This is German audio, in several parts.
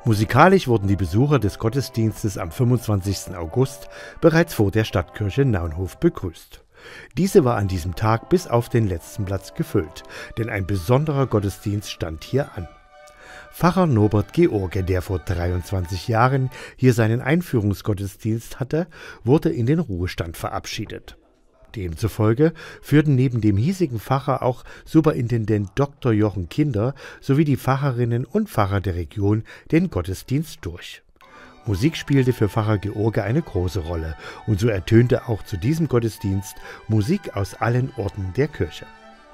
Musikalisch wurden die Besucher des Gottesdienstes am 25. August bereits vor der Stadtkirche Naunhof begrüßt. Diese war an diesem Tag bis auf den letzten Platz gefüllt, denn ein besonderer Gottesdienst stand hier an. Pfarrer Norbert George, der vor 23 Jahren hier seinen Einführungsgottesdienst hatte, wurde in den Ruhestand verabschiedet. Demzufolge führten neben dem hiesigen Pfarrer auch Superintendent Dr. Jochen Kinder sowie die Pfarrerinnen und Pfarrer der Region den Gottesdienst durch. Musik spielte für Pfarrer George eine große Rolle und so ertönte auch zu diesem Gottesdienst Musik aus allen Orten der Kirche.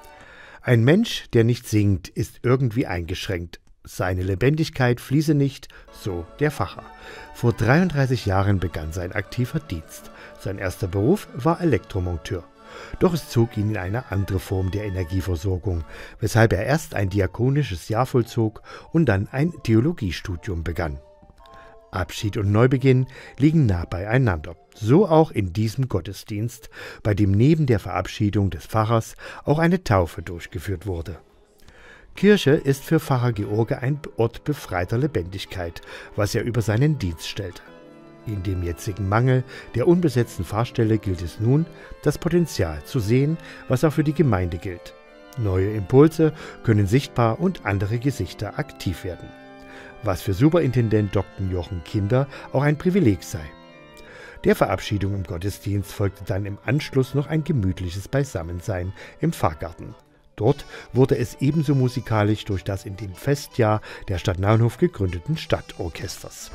Ein Mensch, der nicht singt, ist irgendwie eingeschränkt. Seine Lebendigkeit fließe nicht, so der Pfarrer. Vor 33 Jahren begann sein aktiver Dienst. Sein erster Beruf war Elektromonteur. Doch es zog ihn in eine andere Form der Energieversorgung, weshalb er erst ein diakonisches Jahr vollzog und dann ein Theologiestudium begann. Abschied und Neubeginn liegen nah beieinander. So auch in diesem Gottesdienst, bei dem neben der Verabschiedung des Pfarrers auch eine Taufe durchgeführt wurde. Kirche ist für Pfarrer George ein Ort befreiter Lebendigkeit, was er über seinen Dienst stellte. In dem jetzigen Mangel der unbesetzten Pfarrstelle gilt es nun, das Potenzial zu sehen, was auch für die Gemeinde gilt. Neue Impulse können sichtbar und andere Gesichter aktiv werden. Was für Superintendent Dr. Jochen Kinder auch ein Privileg sei. Der Verabschiedung im Gottesdienst folgte dann im Anschluss noch ein gemütliches Beisammensein im Pfarrgarten. Dort wurde es ebenso musikalisch durch das in dem Festjahr der Stadt Naunhof gegründeten Stadtorchesters.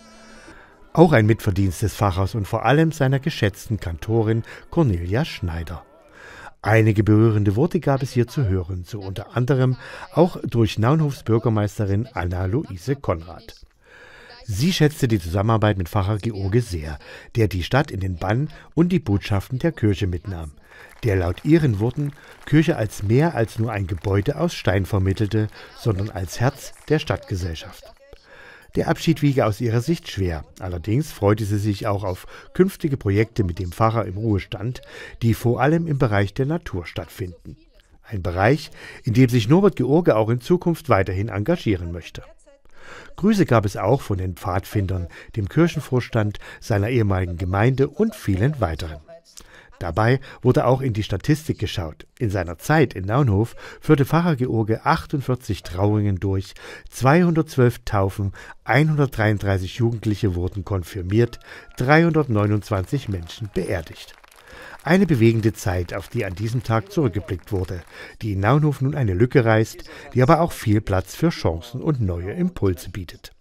Auch ein Mitverdienst des Pfarrers und vor allem seiner geschätzten Kantorin Cornelia Schneider. Einige berührende Worte gab es hier zu hören, so unter anderem auch durch Naunhofs Bürgermeisterin Anna-Luise Konrad. Sie schätzte die Zusammenarbeit mit Pfarrer George sehr, der die Stadt in den Bann und die Botschaften der Kirche mitnahm, der laut ihren Worten Kirche als mehr als nur ein Gebäude aus Stein vermittelte, sondern als Herz der Stadtgesellschaft. Der Abschied wiege aus ihrer Sicht schwer, allerdings freute sie sich auch auf künftige Projekte mit dem Pfarrer im Ruhestand, die vor allem im Bereich der Natur stattfinden. Ein Bereich, in dem sich Norbert George auch in Zukunft weiterhin engagieren möchte. Grüße gab es auch von den Pfadfindern, dem Kirchenvorstand, seiner ehemaligen Gemeinde und vielen weiteren. Dabei wurde auch in die Statistik geschaut. In seiner Zeit in Naunhof führte Pfarrer George 48 Trauungen durch, 212 Taufen, 133 Jugendliche wurden konfirmiert, 329 Menschen beerdigt. Eine bewegende Zeit, auf die an diesem Tag zurückgeblickt wurde, die in Naunhof nun eine Lücke reißt, die aber auch viel Platz für Chancen und neue Impulse bietet.